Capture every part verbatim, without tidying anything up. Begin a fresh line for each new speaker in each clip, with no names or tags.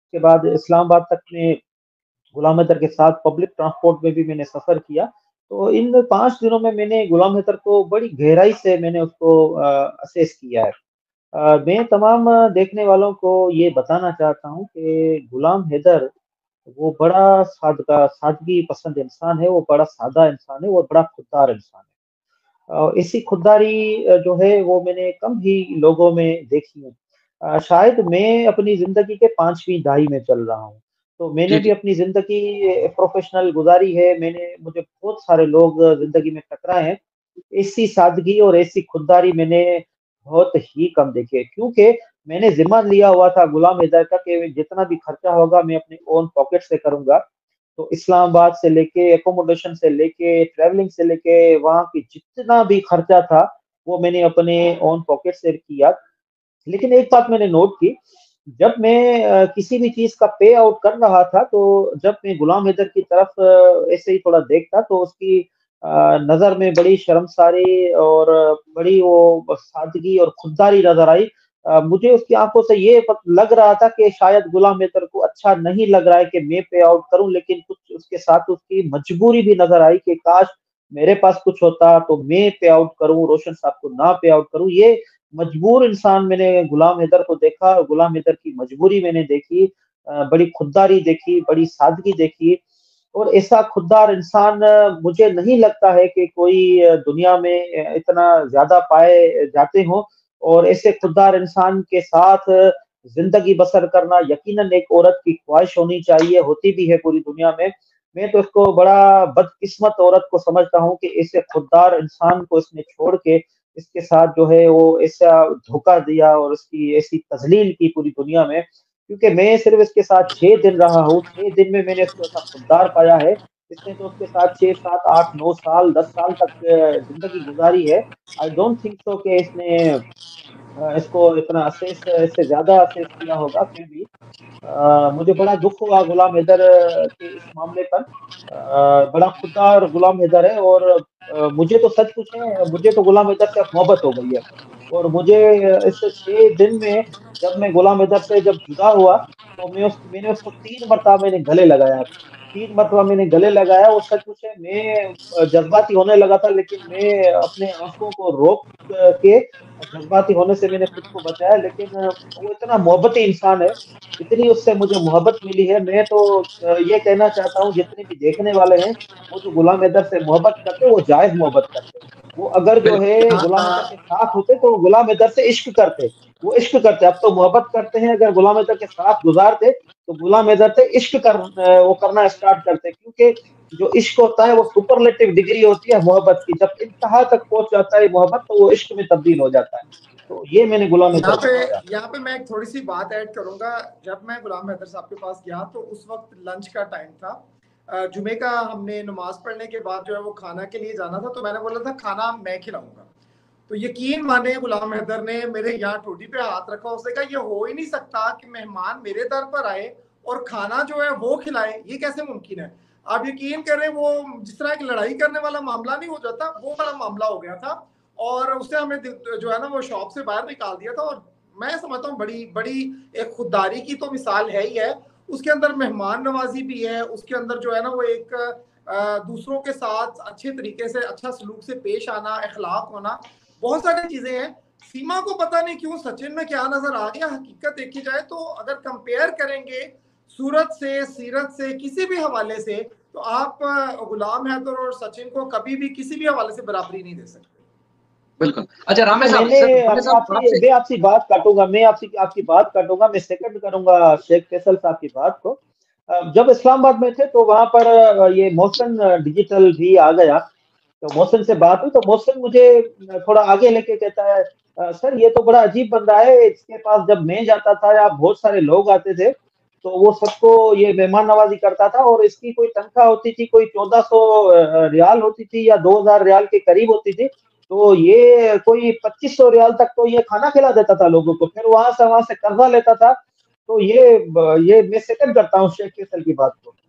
उसके बाद इस्लामाबाद तक में गुलाम हैदर के साथ पब्लिक ट्रांसपोर्ट में भी मैंने सफ़र किया। तो इन पाँच दिनों में मैंने गुलाम हैदर को बड़ी गहराई से मैंने उसको अ, असेस किया है। अ, मैं तमाम देखने वालों को ये बताना चाहता हूँ कि गुलाम हैदर वो बड़ा सादगा सादगी पसंद इंसान है, वो बड़ा सादा इंसान है, वो बड़ा खुददार इंसान है। अ, ऐसी खुददारी अ, जो है वो मैंने कम ही लोगों में देखी है। अ, शायद मैं अपनी ज़िंदगी के पाँचवीं दहाई में चल रहा हूँ, तो मैंने
जी,
भी
जी।
अपनी ज़िंदगी प्रोफ़ेशनल गुज़ारी है, मैंने मुझे बहुत सारे लोग ज़िंदगी में टकराए हैं। ऐसी सादगी और ऐसी खुददारी मैंने बहुत ही कम देखी है, क्योंकि मैंने ज़िम्मा लिया हुआ था गुलाम हैदर का कि जितना भी खर्चा होगा मैं अपने ओन पॉकेट से करूँगा। तो इस्लामाबाद से लेके एकोमोडेशन से लेके, ट्रैवलिंग से लेके वहाँ की जितना भी खर्चा था, वो मैंने अपने ओन पॉकेट से किया। लेकिन एक बात मैंने नोट की, जब मैं अ, किसी भी चीज़ का पे आउट कर रहा था, तो जब मैं गुलाम हैदर की तरफ अ, ऐसे ही थोड़ा देखता तो उसकी अ, नज़र में बड़ी शर्मसारी और बड़ी वो ब सादगी और खुददारी नज़र आई। अ, मुझे उसकी आँखों से ये पत लग रहा था कि शायद गुलाम हैदर को अच्छा नहीं लग रहा है कि मैं पे आउट करूँ, लेकिन कुछ उसके साथ उसकी मजबूरी भी नज़र आई कि काश मेरे पास कुछ होता तो मैं पे आउट करूँ, रोशन साहब को ना पे आउट करूँ। ये मजबूर इंसान मैंने गुलाम हैदर को देखा और गुलाम हैदर की मजबूरी मैंने देखी। अ, बड़ी खुददारी देखी, बड़ी सादगी देखी और ऐसा खुददार इंसान अ, मुझे नहीं लगता है कि कोई अ, दुनिया में अ, इतना ज़्यादा पाए जाते हों और ऐसे खुददार इंसान के साथ ज़िंदगी बसर करना यकीनन एक औरत की ख्वाहिश होनी चाहिए, होती भी है पूरी दुनिया में। मैं तो इसको बड़ा बदकिस्मत औरत को समझता हूँ कि ऐसे खुददार इंसान को इसने छोड़ के इसके साथ जो है वो ऐसा धोखा दिया और उसकी ऐसी तज़लील की पूरी दुनिया में। क्योंकि मैं सिर्फ़ इसके साथ छह दिन रहा हूँ, छह दिन में मैंने इसको ऐसा खुददार पाया है, इसने तो उसके साथ छह, सात, आठ, नौ साल, दस साल तक ज़िंदगी गुज़ारी है। आई डोंट थिंक सो कि इसने अ, इसको इतना असेस इससे ज़्यादा असेस किया होगा फिर भी। अ, मुझे बड़ा दुःख हुआ गुलाम हैदर के इस मामले पर। अ, बड़ा खुददार गुलाम हैदर है और अ, मुझे तो सच पूछें, मुझे तो गुलाम हैदर से अब मोहब्बत हो गई है और मुझे इस छह दिन में जब मैं गुलाम हैदर से जब जुदा हुआ, तो मैं उस मैंने उसको तीन मरतबा मैंने गले लगाया। तीन मरतबा मैंने गले लगाया और सच पूछें मैं अ, जज़्बाती होने लगा था, लेकिन मैं अपने आँसुओं को रोक अ, के जज़्बाती होने से मैंने खुद को बचाया, लेकिन अ, वो इतना मोहब्बती इंसान है, इतनी उससे मुझे मोहब्बत मिली है। मैं तो अ, ये कहना चाहता हूँ जितने भी देखने वाले हैं, वो जो गुलाम हैदर से मोहब्बत करते हैं, वो जायज़ मोहब्बत करते हैं। वो अगर जो
बिल्कुल।
है
यहाँ
गुलाम हैदर के
अ,
साथ होते तो गुलाम हैदर से इश्क करते। वो इश्क करते, अब तो मोहब्बत करते हैं, अगर गुलाम हैदर के साथ गुज़ारते, तो गुलाम हैदर से इश्क कर अ, वो करना स्टार्ट करते क्योंकि जो इश्क होता है वो सुपरलेटिव डिग्री होती है मोहब्बत की। जब इंतहा तक पहुँच जाता है मोहब्बत, तो वो इश्क में तब्दील हो जाता है। तो ये मैंने गुलाम हैदर
यहाँ
से
पे
पाया।
यहाँ पे मैं एक थोड़ी सी बात ऐड करूंगा। जब मैं गुलाम हैदर साहब के पास गया तो उस वक्त लंच का टाइम था। अ, जुमे का हमने नमाज पढ़ने के बाद जो है वो खाना के लिए जाना था, तो मैंने बोला था खाना मैं खिलाऊंगा। तो यकीन माने गुलाम हैदर ने मेरे यहाँ ठोडी पे हाथ रखा, उसने कहा ये हो ही नहीं सकता कि मेहमान मेरे दर पर आए और खाना जो है वो खिलाए, ये कैसे मुमकिन है। आप यकीन करें वो जिस तरह की लड़ाई करने वाला मामला नहीं हो जाता, वो वाला मामला हो गया था। और उसने हमें जो है ना वो शॉप से बाहर निकाल दिया था। और मैं समझता हूँ बड़ी बड़ी एक खुददारी की तो मिसाल है ही है। उसके अंदर मेहमान नवाजी भी है, उसके अंदर जो है ना वो एक अ, दूसरों के साथ अच्छे तरीके से अच्छा सलूक से पेश आना, अखलाक होना, बहुत सारी चीजें हैं। सीमा को पता नहीं क्यों सचिन में क्या नजर आ गया। हकीकत देखी जाए तो अगर कंपेयर करेंगे सूरत से, सीरत से, किसी भी हवाले से, तो आप गुलाम हैदर और सचिन को कभी भी किसी भी हवाले से बराबरी नहीं दे सकते। बिल्कुल। अच्छा रामे
तो
साहब,
मैंने
सर रामे
अब
साहब
आपसे
आपसे
मैं आपकी बात काटूँगा मैं आपसे आपकी बात काटूँगा, मैं सेकंड करूँगा शेख फैसल साहब की बात को। अ, जब इस्लामाबाद में थे तो वहाँ पर अ, ये मोहसिन डिजिटल भी आ गया, तो मोहसिन से बात हुई तो मोहसिन मुझे थोड़ा आगे लेके कहता है अ, सर ये तो बड़ा अजीब बंदा है, इसके पास जब मैं जाता था या बहुत सारे लोग आते थे, तो वो सबको ये मेहमान नवाज़ी करता था और इसकी कोई तनख्वाह होती थी, कोई चौदह सौ अ, रियाल होती थी या दो हज़ार रियाल के करीब होती थी। तो ये कोई पच्चीस सौ रियाल तक तो ये खाना खिला देता था लोगों को, फिर वहाँ से वहाँ से कर्जा लेता था। तो ये ब ये मैं सेकंड करता हूँ शेख फैसल की बात को।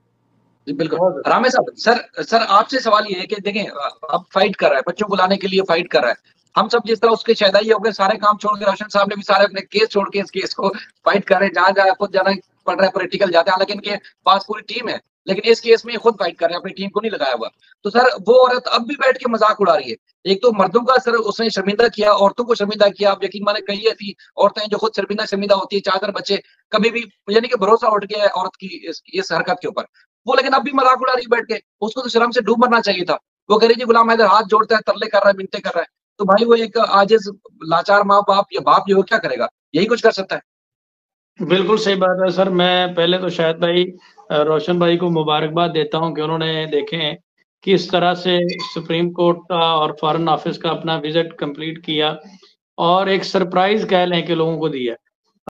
जी, बिल्कुल।
बहुत
रामे साहब, सर सर आपसे सवाल ये है कि देखें अ, अब फाइट कर रहा है, बच्चों को लाने के लिए फाइट कर रहा है।
हम सब जिस तरह उसके शहदाई हो गए, सारे काम छोड़ के रोशन साहब ने भी सारे अपने केस छोड़ के इस केस को फाइट कर रहे हैं, जहाँ जहाँ खुद जाना पड़ रहा है, पॉलिटिकल जाते हैं, हालांकि इनके पास पूरी टीम है, लेकिन इस केस में खुद फाइट कर रहे हैं, अपनी टीम को नहीं लगाया हुआ। तो सर वो औरत अब भी बैठ के मजाक उड़ा रही है। एक तो मर्दों का सर उसने शर्मिंदा किया, औरतों को शर्मिंदा किया। आप यकीन माने कई ऐसी औरतें हैं जो खुद शर्मिंदा शर्मिंदा होती है, चादर बच्चे कभी भी यानी कि भरोसा उठ गया है औरत की इस, इस हरकत के ऊपर। वो लेकिन अब भी मजाक उड़ा रही बैठ के, उसको तो शर्म से डूब मरना चाहिए था। वो कह रही जी गुलाम हैदर हाथ जोड़ता है, तरले कर रहा है, मिन्नतें कर रहा है। तो भाई वो एक आजिज लाचार माँ बाप या बाप जो क्या करेगा, यही कुछ कर सकता है।
बिल्कुल सही बात है सर। मैं पहले तो शायद भाई रोशन भाई को मुबारकबाद देता हूं कि उन्होंने देखें किस तरह से सुप्रीम कोर्ट का और फॉरेन ऑफिस का अपना विजिट कंप्लीट किया और एक सरप्राइज कह लें कि लोगों को दिया।